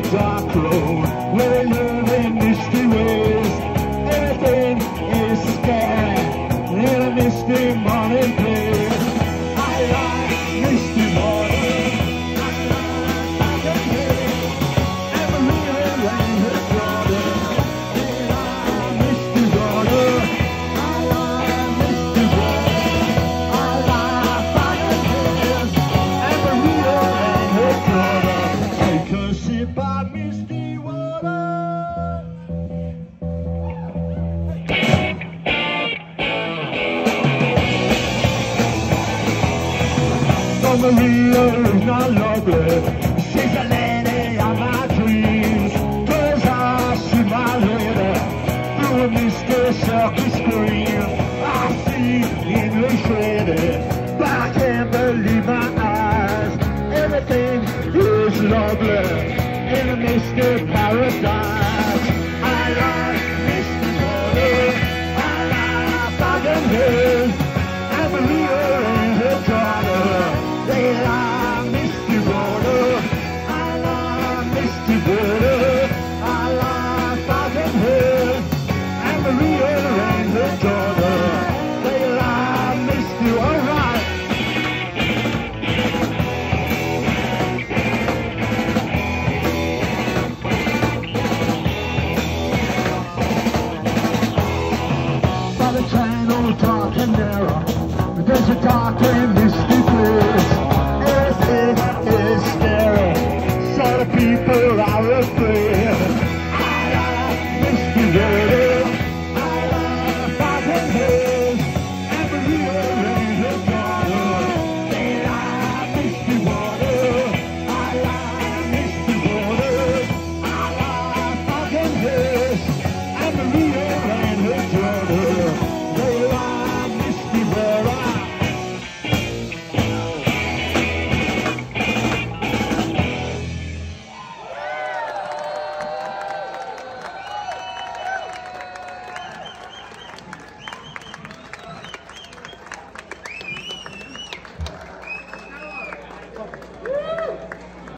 dark road where they live in misty ways. Everything is scary in a misty morning place. I like misty morning. I like the rain. And the river rain has water. I like misty water. I like misty water. I like fire hills. And the river rain has water. Take a sip of misty water. Maria is not lovely. She's the lady of my dreams. 'Cause I see my lady through a misty circle screen. I see English lady, but I can't believe my eyes. Everything is lovely in a misty paradise. I like misty water. I like fucking hills. And Maria and her daughter. They like misty water. I like misty water. I like fucking hills. And Maria and her daughter. They like misty, alright. By the channel dark and narrow, there's a dark and misty place.